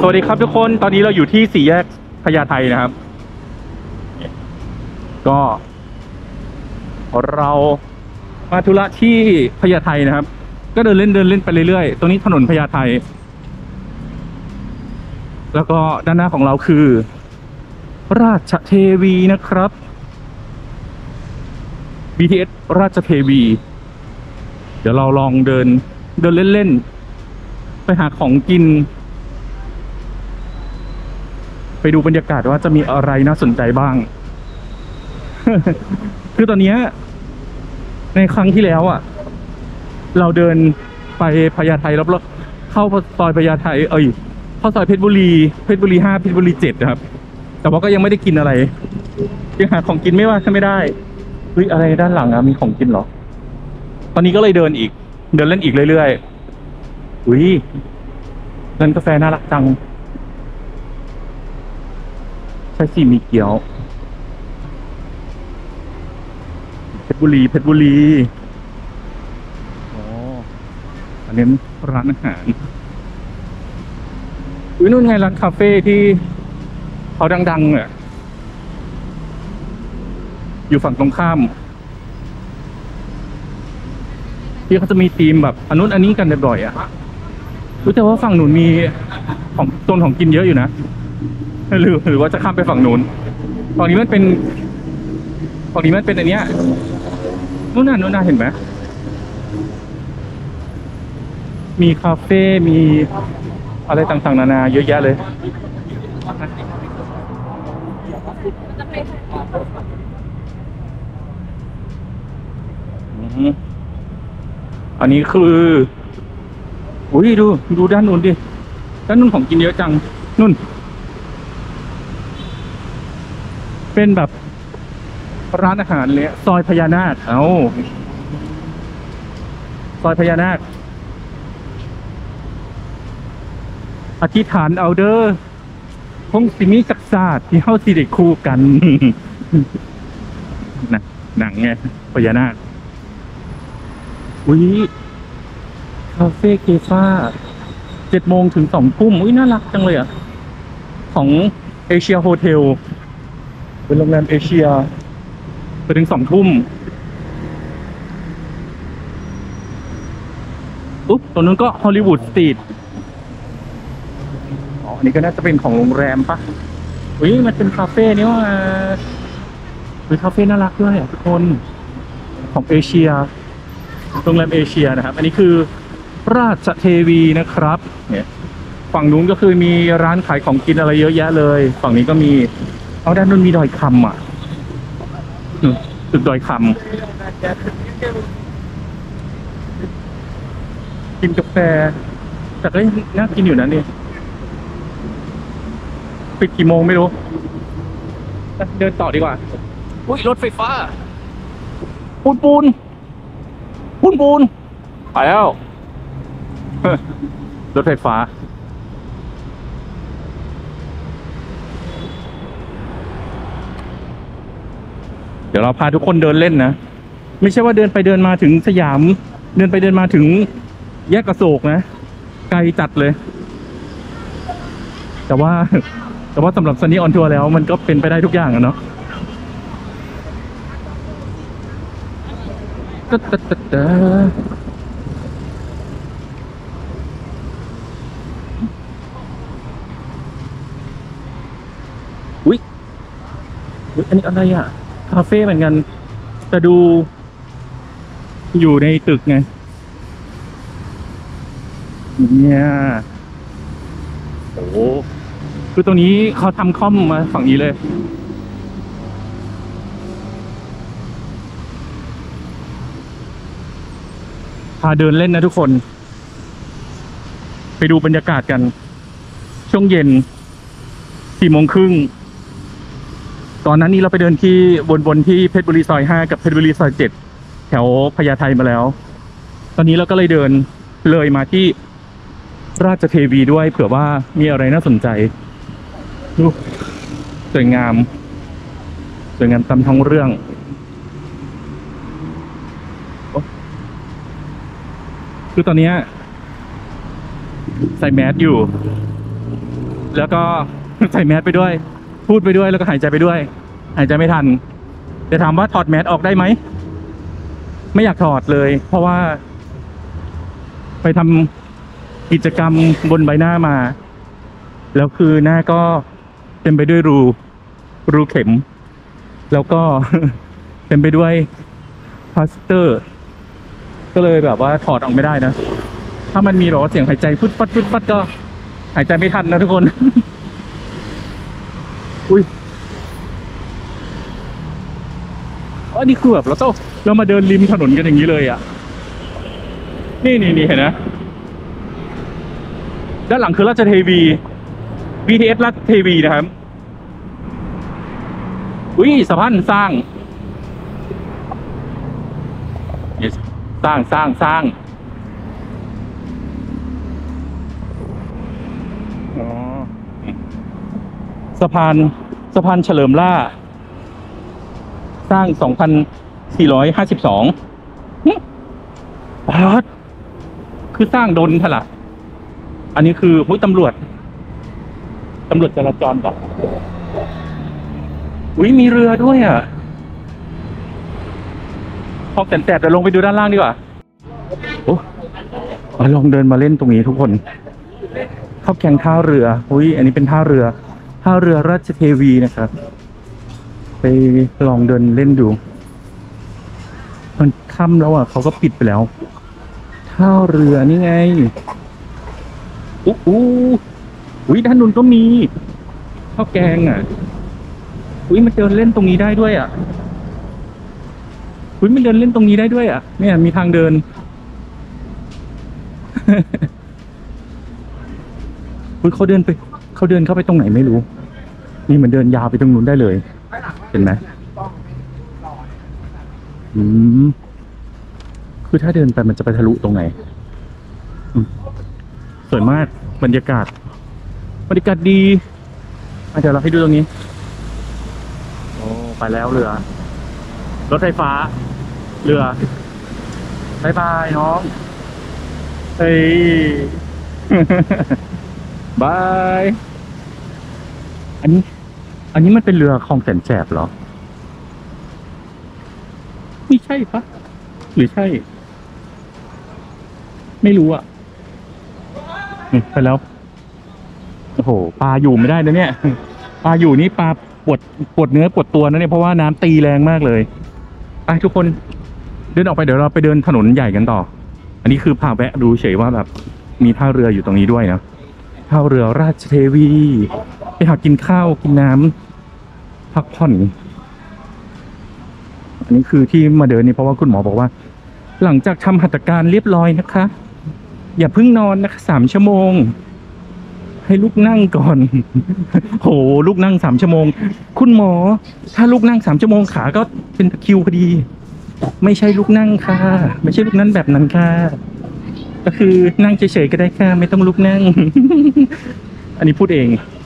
สวัสดีครับทุกคนตอนนี้เราอยู่ที่สี่แยกพญาไทนะครับ ก็เรามาธุระที่พญาไทนะครับ ก็เดินเล่นไปเรื่อยๆตรงนี้ถนนพญาไทแล้วก็ด้านหน้าของเราคือ ราชเทวีนะครับ BTS ราชเทวี เดี๋ยวเราลองเดินเล่นๆไปหาของกิน ไปดูบรรยากาศว่าจะมีอะไรน่าสนใจบ้าง คือตอนนี้ในครั้งที่แล้วอ่ะ เราเดินไปพญาไทแล้วเข้าซอยพญาไทเข้าซอยเพชรบุรี5เพชรบุรี7นะครับ แต่ว่าก็ยังไม่ได้กินอะไรยังหาของกินไม่ได้เฮ้ยอะไรด้านหลังอะมีของกินเหรอ ตอนนี้ก็เลยเดินเล่นอีกเรื่อยๆอุ้ยร้านกาแฟน่ารักจังใช่สิมีเกี๊ยวเพชรบุรีอ๋ออันนี้ร้านอาหารอุ้ยนู่นไงร้านคาเฟ่ที่เขาดังๆอ่ะอยู่ฝั่งตรงข้ามที่เขาจะมีธีมแบบอันนู้นอันนี้กันบ่อยๆอ่ะรู้แต่ว่าฝั่งนู้นมีของโซนของกินเยอะอยู่นะหรือว่าจะข้ามไปฝั่งนู้นฝั่งนี้มันเป็นอันเนี้ยนู่นน่ะเห็นไหมมีคาเฟ่มีอะไรต่างๆนานาเยอะแยะเลยอันนี้คืออุ้ยดูด้านนู้นดิด้านนู้นของกินเยอะจังนู่นเป็นแบบร้านอาหารเลยซอยพญานาคซอยพญานาคอธิษฐานเอาเด้อคงสิมีศักดิ์ศาสตร์ที่เฮาสิได้คู่กัน นะหนังไงพญานาคอุ้ยคาเฟ่เคฟ่า7 โมงถึง2 ทุ่มอุ้ยน่ารักจังเลยอ่ะของเอเชียโฮเทลเป็นโรงแรมเอเชียไปถึง2 ทุ่มอุ๊บตรงนู้นก็ฮอลลีวูดสตรีทอ๋ออันนี้ก็น่าจะเป็นของโรงแรมปะอุ้ยมันเป็นคาเฟ่นี่ว่าเป็นคาเฟ่น่ารักด้วยทุกคนของเอเชียโรงแรมเอเชียนะครับอันนี้คือราชเทวีนะครับเนี่ยฝั่งนู้นก็คือมีร้านขายของกินอะไรเยอะแยะเลยฝั่งนี้ก็มีเอาด้านนู้นมีดอยคำอ่ะตึกดอยคำกินกาแฟแต่ก็น่ากินอยู่นะนี่ปิดกี่โมงไม่รู้เดินต่อดีกว่าอุ้ยรถไฟฟ้าปูนไปแล้วรถไฟฟ้าเดี๋ยวเราพาทุกคนเดินเล่นนะไม่ใช่ว่าเดินไปเดินมาถึงสยามเดินไปเดินมาถึงแยกอโศกนะไกลจัดเลยแต่ว่าสำหรับซันนี่ออนทัวร์แล้วมันก็เป็นไปได้ทุกอย่างอะเนาะอุ๊ยอันนี้อะไรอ่ะคาเฟ่เหมือนกันแต่ดูอยู่ในตึกไงเนี่ยโอ้คือตรงนี้เขาทำคอมมาฝั่งนี้เลยพาเดินเล่นนะทุกคนไปดูบรรยากาศกันช่วงเย็น4 โมงครึ่งตอนนั้นนี่เราไปเดินที่บนที่เพชรบุรีซอย5กับเพชรบุรีซอย7แถวพญาไทมาแล้วตอนนี้เราก็เลยเดินเลยมาที่ราชเทวีด้วยเผื่อว่ามีอะไรน่าสนใจดูสวยงามตามท้องเรื่องคือตอนนี้ใส่แมสอยู่แล้วก็ ใส่แมสไปด้วย พูดไปด้วยแล้วก็หายใจไปด้วย หายใจไม่ทันจะถามว่าถอดแมสออกได้ไหมไม่อยากถอดเลย เพราะว่า ไปทำกิจกรรมบนใบหน้ามา แล้วคือหน้าก็เต็มไปด้วยรูเข็ม แล้วก็ เต็มไปด้วยพลาสเตอร์ ก็เลยแบบว่าถอดออกไม่ได้นะ ถ้ามันมีแบบว่าเสียงหายใจฟุดฟัดฟุดฟัดก็หายใจไม่ทันนะทุกคน อุ้ยอันนี้คือแบบเรามาเดินริมถนนกันอย่างนี้เลยอ่ะ นี่เห็นนะด้านหลังคือราชเทวี BTS ราชเทวีนะครับอุ้ยสะพานสร้าง yes. สร้างอ๋อสะพานเฉลิมล่าสร้าง 2,452คือสร้างโดนทละอันนี้คือผู้ตำรวจจราจรก่อนอุ้ยมีเรือด้วยอ่ะคลองแสนแสบเดี๋ยวลงไปดูด้านล่างดีกว่าโอ้ลองเดินมาเล่นตรงนี้ทุกคนเข้าแข่งท่าเรืออุ้ยอันนี้เป็นท่าเรือราชเทวีนะครับไปลองเดินเล่นดูมันค่ำแล้วอ่ะเขาก็ปิดไปแล้วท่าเรือนี่ไงอุ้ยด้านนู้นก็มีข้าวแกงอ่ะอุ้ยมันเดินเล่นตรงนี้ได้ด้วยอ่ะอุ้ยมันเดินเล่นตรงนี้ได้ด้วยอ่ะเนี่ยมีทางเดิน อุ้ยเขาเดินเข้าไปตรงไหนไม่รู้นี่มันเดินยาวไปตรงนู้นได้เลยเห็นไหมคือถ้าเดินไปมันจะไปทะลุตรงไหนสวยมากบรรยากาศดีเดี๋ยวเราให้ดูตรงนี้โอ้ไปแล้วเรือรถไฟฟ้าเรือบายบายน้องเฮ้ย บายอันนี้มันเป็นเรือคลองแสนแสบเหรอไม่ใช่ปะหรือใช่ไม่รู้อ่ะไปแล้วโอ้โหปลาอยู่ไม่ได้นะเนี่ยปลาอยู่นี่ปลาปวดเนื้อปวดตัวนะเนี่ยเพราะว่าน้ำตีแรงมากเลยไปทุกคนเดินออกไปเดี๋ยวเราไปเดินถนนใหญ่กันต่ออันนี้คือพาแวะดูเฉยว่าแบบมีท่าเรืออยู่ตรงนี้ด้วยนะท่าเรือราชเทวีไปหากินข้าวกินน้ำพักผ่อนอันนี้คือที่มาเดินนี่เพราะว่าคุณหมอบอกว่าหลังจากทำหัตถการเรียบร้อยนะคะอย่าเพิ่งนอนนะคะ3 ชั่วโมงให้ลุกนั่งก่อน โหลุกนั่ง3 ชั่วโมงคุณหมอถ้าลุกนั่ง3 ชั่วโมงขาก็เป็นตะคริวพอดีไม่ใช่ลุกนั่งค่ะไม่ใช่ลุกนั่งแบบนั้นค่ะก็คือนั่งเฉยๆก็ได้ค่ะไม่ต้องลุกนั่ง อันนี้พูดเอง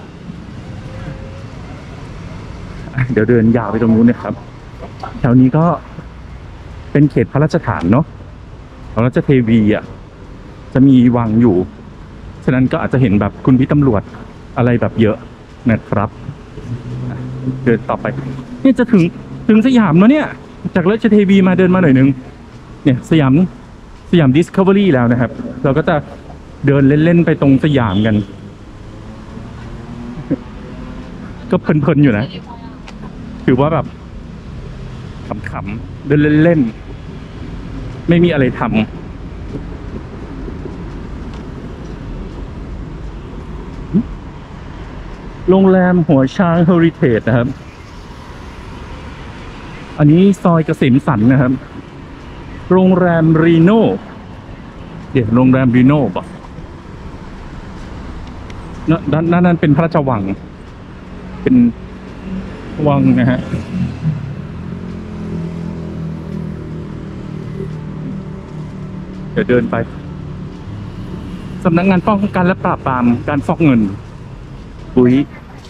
เดี๋ยวเดินยาวไปตรงนู้นนะครับแถวนี้ก็เป็นเขตพระราชฐานเนาะพระราชเทวีอ่ะจะมีวังอยู่ฉะนั้นก็อาจจะเห็นแบบคุณพี่ตำรวจอะไรแบบเยอะนะครับเดินต่อไปเนี่ยจะถึงสยามแล้วเนี่ยจากราชเทวีมาเดินมาหน่อยนึงเนี่ยสยามดิสคัฟเวอรี่แล้วนะครับเราก็จะเดินเล่นๆไปตรงสยามกัน ก็เพลินๆอยู่นะถือว่าแบบขำๆเดินเล่นๆไม่มีอะไรทำโรงแรมหัวช้างเฮอริเทจนะครับอันนี้ซอยเกษมสันต์นะครับโรงแรมรีโน่โรงแรมรีโน่ป่ะนั่นเป็นพระราชวังเป็นวังนะฮะเดี๋ยวเดินไปสำนักงานป้องกันและปราบปรามการฟอกเงินอุ้ย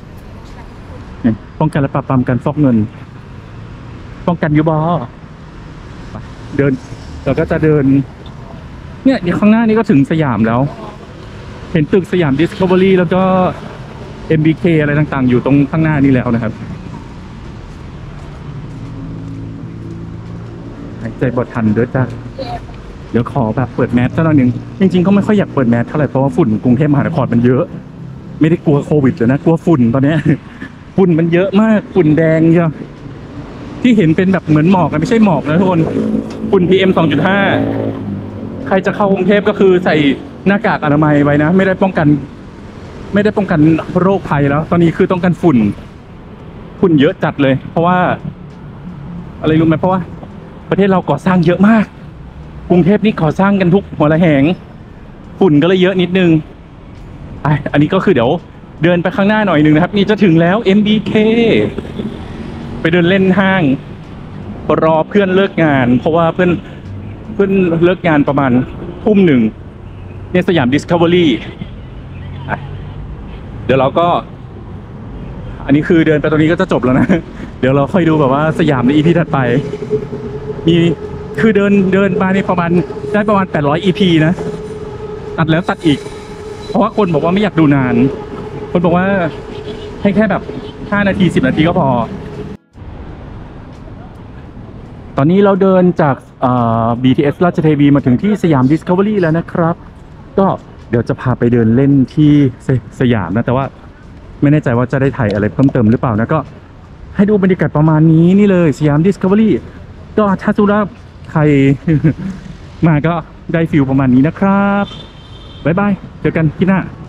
ป้องกันและปราบปรามการฟอกเงินป้องกันยูบอเดินเราก็จะเดินเนี่ยข้างหน้านี้ก็ถึงสยามแล้วเห็นตึกสยามดิสคัฟเวอรี่แล้วก็ MBK อะไรต่างๆ อยู่ตรงข้างหน้านี่แล้วนะครับหายใจบดทันด้วยจ้าเดี๋ยวขอแบบเปิดแมสสักหน่อยหนึ่งจริงๆก็ไม่ค่อยอยากเปิดแมสเท่าไหร่เพราะว่าฝุ่นกรุงเทพมหานครมันเยอะไม่ได้กลัวโควิดเลยนะกลัวฝุ่นตอนเนี้ย ฝุ่นมันเยอะมากฝุ่นแดงเยอะที่เห็นเป็นแบบเหมือนหมอกนะไม่ใช่หมอกนะทุกคนฝุ่น PM 2.5 ใครจะเข้ากรุงเทพก็คือใส่หน้ากากอนามัยไว้นะไม่ได้ป้องกันโรคภัยแล้ว ตอนนี้คือต้องการฝุ่นเยอะจัดเลย เพราะว่า อะไรรู้ไหมเพราะว่าประเทศเราก่อสร้างเยอะมาก กรุงเทพนี่ก่อสร้างกันทุกหัวระแหงฝุ่นก็เลยเยอะนิดนึงอันนี้ก็คือเดี๋ยวเดินไปข้างหน้าหน่อยนึงนะครับนี่จะถึงแล้ว MBK ไปเดินเล่นห้างรอเพื่อนเลิกงาน เพราะว่าเพื่อนเลิกงานประมาณทุ่มหนึ่งเนี่ยสยาม Discovery เดี๋ยวเราก็ อันนี้คือเดินไปตรงนี้ก็จะจบแล้วนะ เดี๋ยวเราค่อยดูแบบว่าสยามใน EP ถัดไปมีคือเดินมาในประมาณได้ประมาณ800 EP นะตัดแล้วตัดอีกเพราะว่าคนบอกว่าไม่อยากดูนานคนบอกว่าให้แค่แบบ5 นาที 10 นาทีก็พอตอนนี้เราเดินจากBTS ราชเทวีมาถึงที่สยาม Discovery แล้วนะครับก็เดี๋ยวจะพาไปเดินเล่นที่สยามนะแต่ว่าไม่แน่ใจว่าจะได้ถ่ายอะไรเพิ่มเติมหรือเปล่านะก็ให้ดูบรรยากาศประมาณนี้นี่เลยสยาม Discovery ก็ถ้าสุราใคร มาก็ได้ฟิลประมาณนี้นะครับบ๊ายบายเจอกันที่หน้า